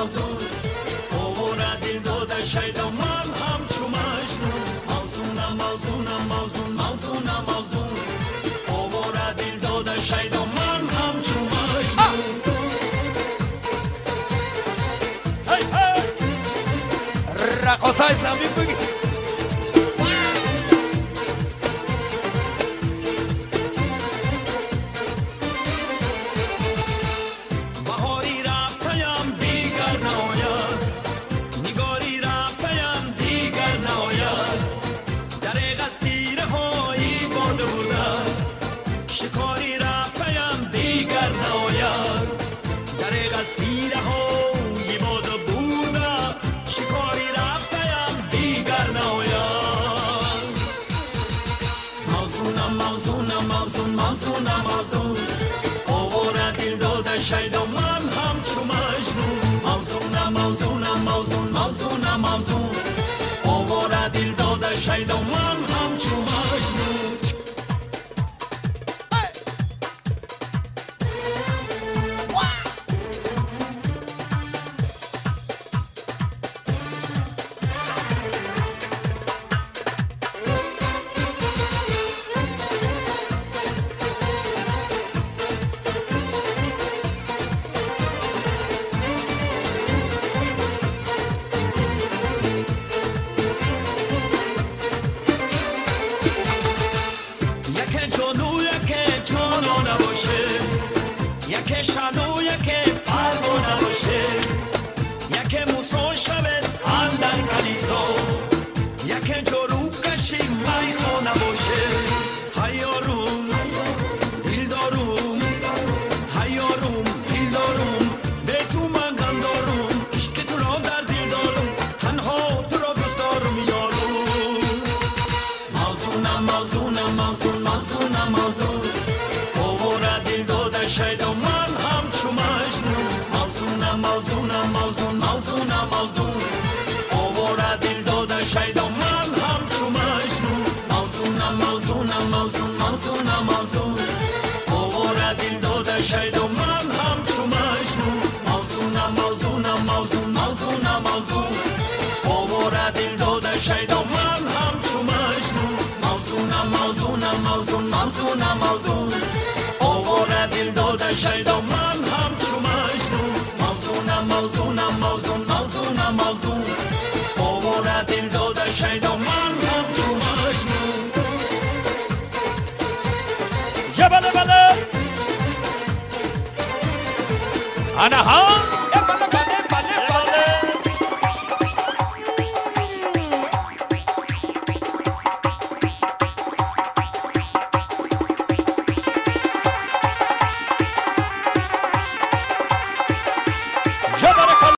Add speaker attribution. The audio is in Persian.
Speaker 1: موزون اوورا دل داده شیدا من همچو مجنون موزونم موزونم موزون موزونم موزون اوورا دل داده شیدا من همچو مجنون هی هی رقاصه اسلامی بگی موزونم موزون اوورا دل داده شیدا من همچو مجنون موزونم موزونم موزون موزونم موزون اوورا دل داده شیدا من همچو مجنون یکی شانو یکی پروا نباشه یکی موسون شود اندر کلیسا یکی جروب کشی میخوا نباشه هیاروم دیلداروم هیاروم دیلداروم به تو من غم دارم عشق تو را در دل دارم تنها تو را دوست دارم یارو موزونم موزونم موزون موزونم موزون اوورا دل داده شیدا من همچو مجنون موزونم موزونم موزون موزونم موزون اوورا دل داده شیدا من همچو مجنون موزونم موزونم موزون موزونم موزون اوورا دل داده شیدا من همچو مجنون موزونم موزونم موزون موزونم موزون اوورا دل داده شیدا من همچو مجنون موزونم موزونم موزون موزونم موزون اوورا دل داده شیدا من همچو مجنون موزونم موزونم موزون موزونم موزون اوورا دل داده شیدا من